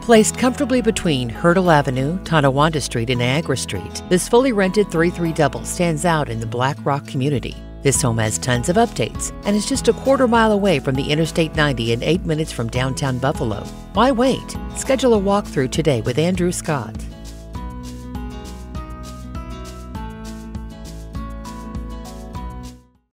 Placed comfortably between Hertel Avenue, Tonawanda Street, and Niagara Street, this fully rented 3-3 double stands out in the Black Rock community. This home has tons of updates and is just a quarter-mile away from the Interstate 90 and 8 minutes from downtown Buffalo. Why wait? Schedule a walkthrough today with Andrew Scott.